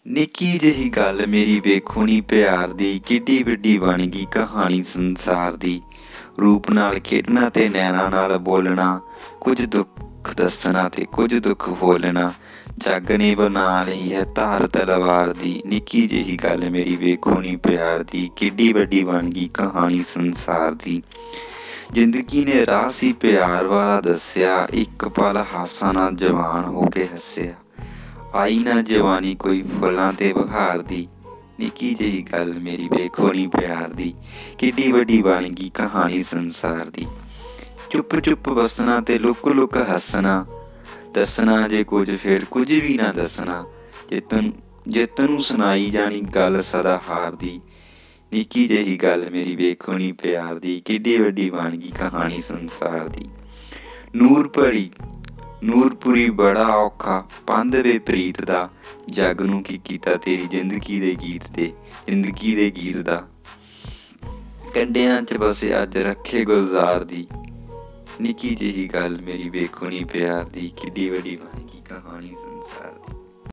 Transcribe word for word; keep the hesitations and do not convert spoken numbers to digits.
निक्की जही गल मेरी बेखूनी प्यार दी किड्डी वड्डी बन गई कहानी संसार दी। रूप नाल खेडना ते नैना नाल बोलना, कुछ दुख दसना ते कुछ दुख बोलना। जग ने बना लई है धार तलवार दी, निक्की जही गल मेरी बेखूनी प्यार दी किड्डी वड्डी बन गई कहानी संसार दी। जिंदगी ने राह सी प्यार वाला दस्या, एक पल हासा ना जवान हो के हस्या। आई ना जवानी कोई फुल्लां ते बहार दी, निक्की जही गल मेरी बेखूनी प्यार दी किड्डी वड्डी बन गई कहानी संसार दी। चुप चुप बसना ते लुक लुक हसना, दसना जे कुछ फिर कुछ भी ना दसना। जे तन जे तैनूं सुनाई जानी गल सदा हार दी, निक्की जही गल मेरी बेखूनी प्यार दी किड्डी वड्डी बन गई कहानी संसार दी। नूर भरी ਨੂਰਪੁਰੀ बड़ा औखा पंध वे प्रीत दा, जग नूं की कीता तेरी जिंदगी दे गीत दे जिंदगी दे गीत दा। कंडियां च बसे अज रखे गुलजार दी, निक्की जही गल मेरी बेखूनी प्यार दी किड्डी वड्डी बन गई कहानी संसार दी।